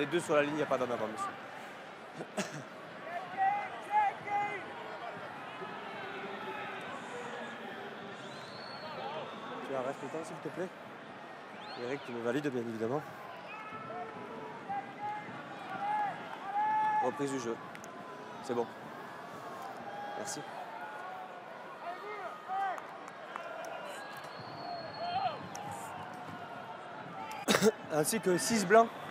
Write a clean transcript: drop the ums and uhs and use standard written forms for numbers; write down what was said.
est deux sur la ligne, il n'y a pas d'en avant, monsieur. Tu arrêtes le temps, s'il te plaît. Eric, tu me valides, bien évidemment. Reprise du jeu. C'est bon. Merci. Ainsi que 6 blancs.